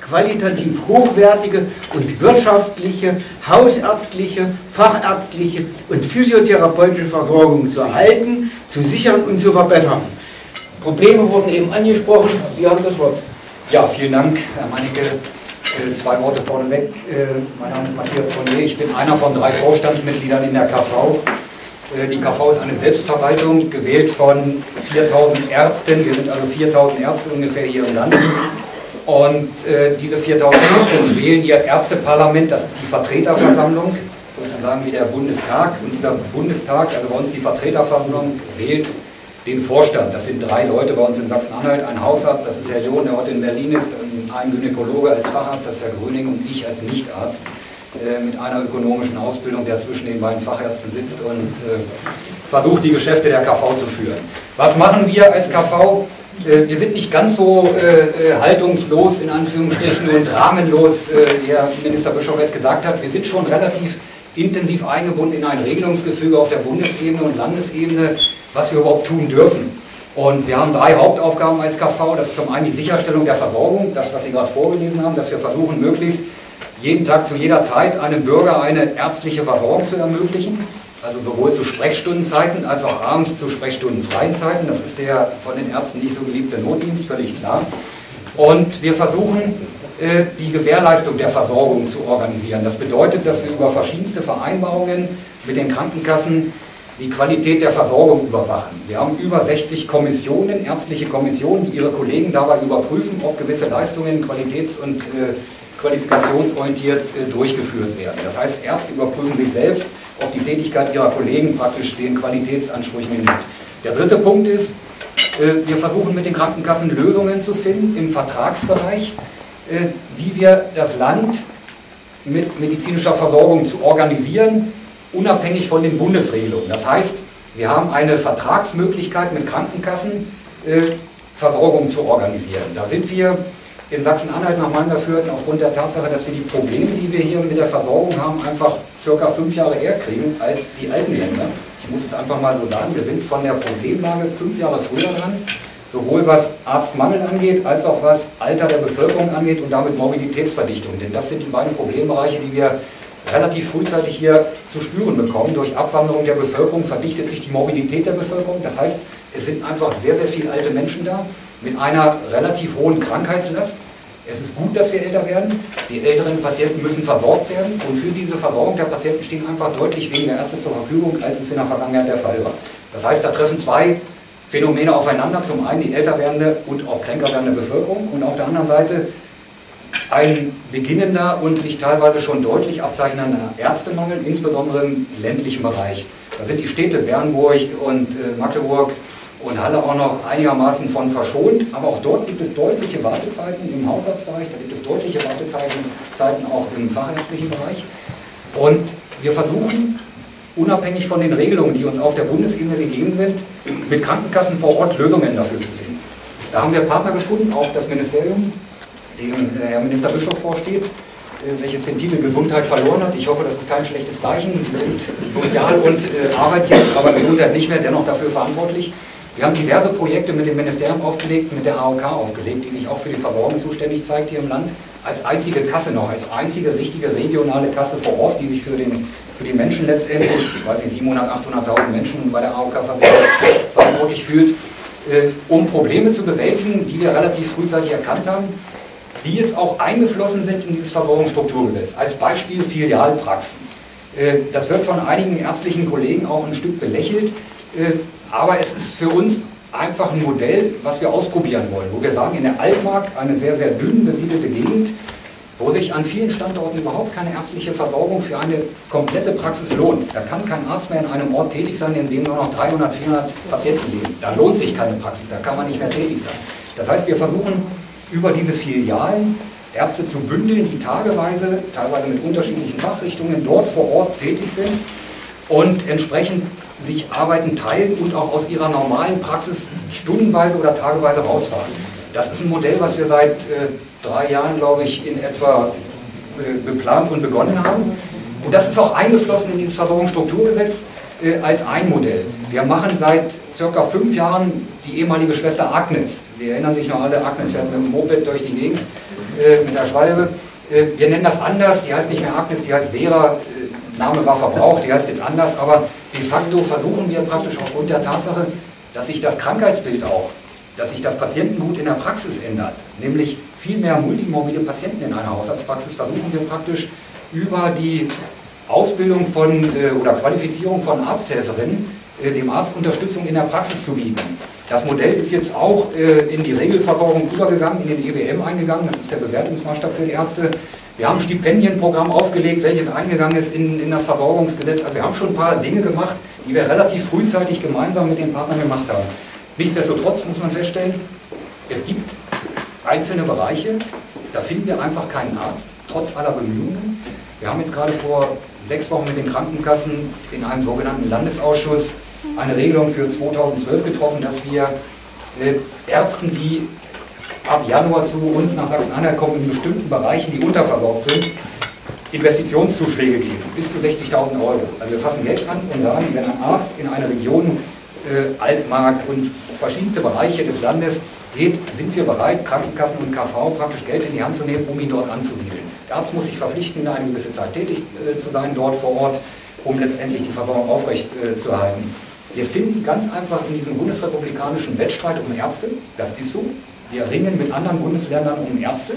qualitativ hochwertige und wirtschaftliche, hausärztliche, fachärztliche und physiotherapeutische Versorgung zu erhalten, zu sichern und zu verbessern. Probleme wurden eben angesprochen. Sie haben das Wort. Ja, vielen Dank, Herr Meinecke. Zwei Worte vorneweg. Mein Name ist Matthias Bonnier. Ich bin einer von 3 Vorstandsmitgliedern in der KV. Die KV ist eine Selbstverwaltung, gewählt von 4000 Ärzten. Wir sind also 4000 Ärzte ungefähr hier im Land. Und diese 4000 Ärzte wählen ihr Ärzteparlament, das ist die Vertreterversammlung, sozusagen wie der Bundestag. Und dieser Bundestag, also bei uns die Vertreterversammlung, wählt den Vorstand. Das sind 3 Leute bei uns in Sachsen-Anhalt, ein Hausarzt, das ist Herr John, der heute in Berlin ist, ein Gynäkologe als Facharzt, das ist Herr Gröning, und ich als Nichtarzt mit einer ökonomischen Ausbildung, der zwischen den beiden Fachärzten sitzt und versucht, die Geschäfte der KV zu führen. Was machen wir als KV? Wir sind nicht ganz so haltungslos in Anführungsstrichen und rahmenlos, wie Herr Minister Bischof jetzt gesagt hat. Wir sind schon relativ intensiv eingebunden in ein Regelungsgefüge auf der Bundesebene und Landesebene, was wir überhaupt tun dürfen. Und wir haben 3 Hauptaufgaben als KV. Das ist zum einen die Sicherstellung der Versorgung, das, was Sie gerade vorgelesen haben, dass wir versuchen, möglichst jeden Tag zu jeder Zeit einem Bürger eine ärztliche Versorgung zu ermöglichen. Also sowohl zu Sprechstundenzeiten als auch abends zu sprechstundenfreien Zeiten. Das ist der von den Ärzten nicht so geliebte Notdienst, völlig klar. Und wir versuchen, die Gewährleistung der Versorgung zu organisieren. Das bedeutet, dass wir über verschiedenste Vereinbarungen mit den Krankenkassen die Qualität der Versorgung überwachen. Wir haben über 60 Kommissionen, ärztliche Kommissionen, die ihre Kollegen dabei überprüfen, ob gewisse Leistungen qualitäts- und qualifikationsorientiert durchgeführt werden. Das heißt, Ärzte überprüfen sich selbst, ob die Tätigkeit ihrer Kollegen praktisch den Qualitätsansprüchen genügt. Der dritte Punkt ist, wir versuchen mit den Krankenkassen Lösungen zu finden im Vertragsbereich, wie wir das Land mit medizinischer Versorgung zu organisieren, unabhängig von den Bundesregelungen. Das heißt, wir haben eine Vertragsmöglichkeit mit Krankenkassen, Versorgung zu organisieren. Da sind wir in Sachsen-Anhalt nach meinem Dafürhalten aufgrund der Tatsache, dass wir die Probleme, die wir hier mit der Versorgung haben, einfach ca. 5 Jahre eher kriegen als die alten Länder. Ich muss es einfach mal so sagen, wir sind von der Problemlage 5 Jahre früher dran, sowohl was Arztmangel angeht, als auch was Alter der Bevölkerung angeht und damit Morbiditätsverdichtung. Denn das sind die beiden Problembereiche, die wir relativ frühzeitig hier zu spüren bekommen. Durch Abwanderung der Bevölkerung verdichtet sich die Morbidität der Bevölkerung. Das heißt, es sind einfach sehr, sehr viele alte Menschen da mit einer relativ hohen Krankheitslast. Es ist gut, dass wir älter werden. Die älteren Patienten müssen versorgt werden. Und für diese Versorgung der Patienten stehen einfach deutlich weniger Ärzte zur Verfügung, als es in der Vergangenheit der Fall war. Das heißt, da treffen 2 Phänomene aufeinander. Zum einen die älter werdende und auch kränker werdende Bevölkerung und auf der anderen Seite ein beginnender und sich teilweise schon deutlich abzeichnender Ärztemangel, insbesondere im ländlichen Bereich. Da sind die Städte Bernburg und Magdeburg und Halle auch noch einigermaßen von verschont, aber auch dort gibt es deutliche Wartezeiten im Haushaltsbereich, da gibt es deutliche Wartezeiten auch im fachärztlichen Bereich. Und wir versuchen, unabhängig von den Regelungen, die uns auf der Bundesebene gegeben sind, mit Krankenkassen vor Ort Lösungen dafür zu finden. Da haben wir Partner gefunden, auch das Ministerium, dem Herr Minister Bischof vorsteht, welches den Titel Gesundheit verloren hat. Ich hoffe, das ist kein schlechtes Zeichen. Sie sind Sozial- und Arbeit jetzt, aber Gesundheit nicht mehr, dennoch dafür verantwortlich. Wir haben diverse Projekte mit dem Ministerium aufgelegt, mit der AOK aufgelegt, die sich auch für die Versorgung zuständig zeigt hier im Land, als einzige Kasse noch, als einzige richtige regionale Kasse vor Ort, die sich für die Menschen letztendlich, ich weiß nicht, 700.000, 800.000 Menschen bei der AOK verantwortlich fühlt, um Probleme zu bewältigen, die wir relativ frühzeitig erkannt haben, die jetzt auch eingeflossen sind in dieses Versorgungsstrukturgesetz. Als Beispiel Filialpraxen. Das wird von einigen ärztlichen Kollegen auch ein Stück belächelt, aber es ist für uns einfach ein Modell, was wir ausprobieren wollen, wo wir sagen, in der Altmark, eine sehr, sehr dünn besiedelte Gegend, wo sich an vielen Standorten überhaupt keine ärztliche Versorgung für eine komplette Praxis lohnt. Da kann kein Arzt mehr in einem Ort tätig sein, in dem nur noch 300, 400 Patienten leben. Da lohnt sich keine Praxis, da kann man nicht mehr tätig sein. Das heißt, wir versuchen über diese Filialen Ärzte zu bündeln, die tageweise, teilweise mit unterschiedlichen Fachrichtungen dort vor Ort tätig sind und entsprechend sich Arbeiten teilen und auch aus ihrer normalen Praxis stundenweise oder tageweise rausfahren. Das ist ein Modell, was wir seit 3 Jahren, glaube ich, in etwa geplant und begonnen haben. Und das ist auch eingeflossen in dieses Versorgungsstrukturgesetz als ein Modell. Wir machen seit ca. 5 Jahren die ehemalige Schwester Agnes. Wir erinnern sich noch alle, Agnes fährt mit dem Moped durch die Gegend. mit der Schwalbe. Wir nennen das anders, die heißt nicht mehr Agnes, die heißt Vera, Name war verbraucht, die heißt jetzt anders, aber de facto versuchen wir praktisch aufgrund der Tatsache, dass sich das Krankheitsbild auch, dass sich das Patientengut in der Praxis ändert, nämlich viel mehr multimorbide Patienten in einer Hausarztpraxis, versuchen wir praktisch über die Ausbildung von oder Qualifizierung von Arzthelferinnen dem Arzt Unterstützung in der Praxis zu bieten. Das Modell ist jetzt auch in die Regelversorgung übergegangen, in den EBM eingegangen, das ist der Bewertungsmaßstab für die Ärzte. Wir haben ein Stipendienprogramm aufgelegt, welches eingegangen ist in das Versorgungsgesetz. Also wir haben schon ein paar Dinge gemacht, die wir relativ frühzeitig gemeinsam mit den Partnern gemacht haben. Nichtsdestotrotz muss man feststellen, es gibt einzelne Bereiche, da finden wir einfach keinen Arzt, trotz aller Bemühungen. Wir haben jetzt gerade vor 6 Wochen mit den Krankenkassen in einem sogenannten Landesausschuss eine Regelung für 2012 getroffen, dass wir Ärzten, die ab Januar zu uns nach Sachsen-Anhalt kommen, in bestimmten Bereichen, die unterversorgt sind, Investitionszuschläge geben, bis zu 60.000 Euro. Also wir fassen Geld an und sagen, wenn ein Arzt in eine Region, Altmark und verschiedenste Bereiche des Landes geht, sind wir bereit, Krankenkassen und KV praktisch Geld in die Hand zu nehmen, um ihn dort anzusiedeln. Der Arzt muss sich verpflichten, eine gewisse Zeit tätig zu sein dort vor Ort, um letztendlich die Versorgung aufrecht zu erhalten. Wir finden ganz einfach in diesem bundesrepublikanischen Wettstreit um Ärzte, das ist so, wir ringen mit anderen Bundesländern um Ärzte,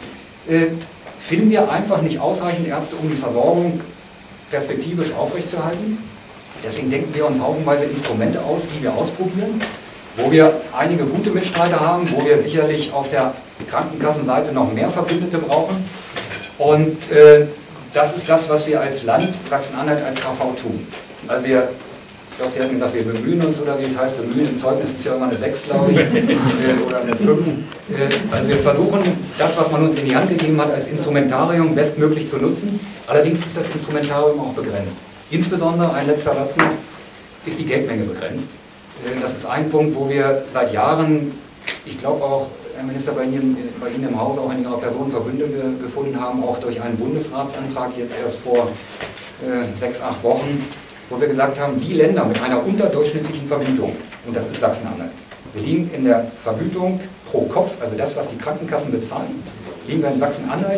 finden wir einfach nicht ausreichend Ärzte, um die Versorgung perspektivisch aufrechtzuerhalten. Deswegen denken wir uns haufenweise Instrumente aus, die wir ausprobieren, wo wir einige gute Mitstreiter haben, wo wir sicherlich auf der Krankenkassenseite noch mehr Verbündete brauchen. Und das ist das, was wir als Land Sachsen-Anhalt als KV tun. Also wir, ich glaube, Sie hatten gesagt, wir bemühen uns, oder wie es heißt, bemühen, im Zeugnis ist ja immer eine 6, glaube ich, oder eine 5. Also wir versuchen, das, was man uns in die Hand gegeben hat, als Instrumentarium bestmöglich zu nutzen. Allerdings ist das Instrumentarium auch begrenzt. Insbesondere, ein letzter Satz noch, ist die Geldmenge begrenzt. Das ist ein Punkt, wo wir seit Jahren, ich glaube auch, Herr Minister, bei Ihnen im Haus auch in Ihrer Person Verbündete gefunden haben, auch durch einen Bundesratsantrag jetzt erst vor 6, 8 Wochen, wo wir gesagt haben, die Länder mit einer unterdurchschnittlichen Vergütung, und das ist Sachsen-Anhalt, wir liegen in der Vergütung pro Kopf, also das, was die Krankenkassen bezahlen, liegen wir in Sachsen-Anhalt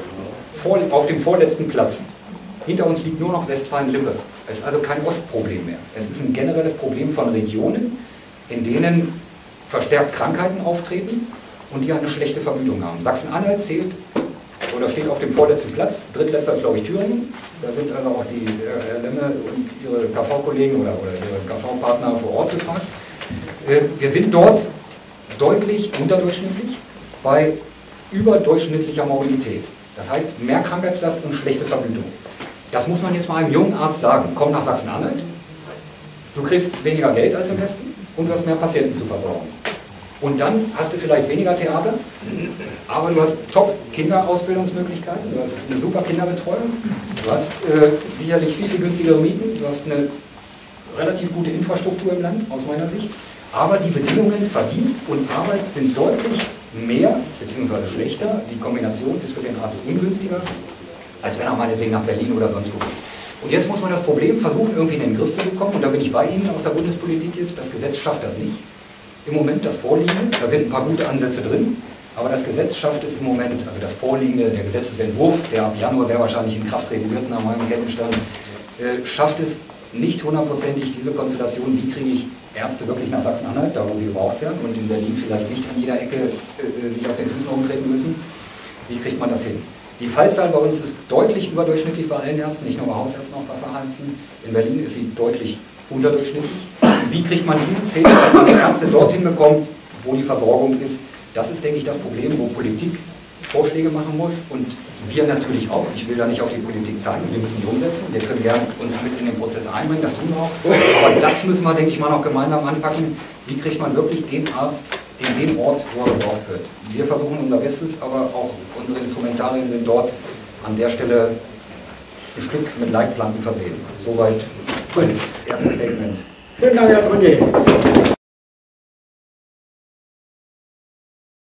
auf dem vorletzten Platz. Hinter uns liegt nur noch Westfalen-Lippe. Es ist also kein Ostproblem mehr. Es ist ein generelles Problem von Regionen, in denen verstärkt Krankheiten auftreten und die eine schlechte Vergütung haben. Sachsen-Anhalt zählt oder steht auf dem vorletzten Platz, drittletzter ist, glaube ich, Thüringen. Da sind also auch die Lemme und ihre KV-Kollegen oder ihre KV-Partner vor Ort gefragt. Wir sind dort deutlich unterdurchschnittlich bei überdurchschnittlicher Mobilität. Das heißt, mehr Krankheitslast und schlechte Vergütung. Das muss man jetzt mal einem jungen Arzt sagen. Komm nach Sachsen-Anhalt, du kriegst weniger Geld als im Westen und du hast mehr Patienten zu versorgen. Und dann hast du vielleicht weniger Theater, aber du hast Top-Kinderausbildungsmöglichkeiten, du hast eine super Kinderbetreuung, du hast sicherlich viel, viel günstigere Mieten, du hast eine relativ gute Infrastruktur im Land, aus meiner Sicht, aber die Bedingungen Verdienst und Arbeit sind deutlich mehr bzw. schlechter, die Kombination ist für den Arzt ungünstiger, als wenn er meinetwegen nach Berlin oder sonst wo geht. Und jetzt muss man das Problem versuchen, irgendwie in den Griff zu bekommen, und da bin ich bei Ihnen aus der Bundespolitik jetzt, das Gesetz schafft das nicht. Im Moment das Vorliegende, da sind ein paar gute Ansätze drin, aber das Gesetz schafft es im Moment, also das Vorliegende, der Gesetzesentwurf, der ab Januar sehr wahrscheinlich in Kraft treten wird, nach meinem Kenntnisstand, schafft es nicht hundertprozentig diese Konstellation, wie kriege ich Ärzte wirklich nach Sachsen-Anhalt, da wo sie gebraucht werden und in Berlin vielleicht nicht an jeder Ecke sich auf den Füßen rumtreten müssen. Wie kriegt man das hin? Die Fallzahl bei uns ist deutlich überdurchschnittlich bei allen Ärzten, nicht nur bei Hausärzten, auch bei Fachärzten. In Berlin ist sie deutlich unterdurchschnittlich. Wie kriegt man dieses hin, dass man die Ärzte dorthin bekommt, wo die Versorgung ist? Das ist, denke ich, das Problem, wo Politik Vorschläge machen muss und wir natürlich auch. Ich will da nicht auf die Politik zeigen, wir müssen die umsetzen. Wir können gerne uns mit in den Prozess einbringen, das tun wir auch. Aber das müssen wir, denke ich mal, noch gemeinsam anpacken. Wie kriegt man wirklich den Arzt in dem Ort, wo er gebraucht wird? Wir versuchen unser Bestes, aber auch unsere Instrumentarien sind dort an der Stelle ein Stück mit Leitplanken versehen. Soweit als erstes Statement. Vielen Dank, Herr Bonnier.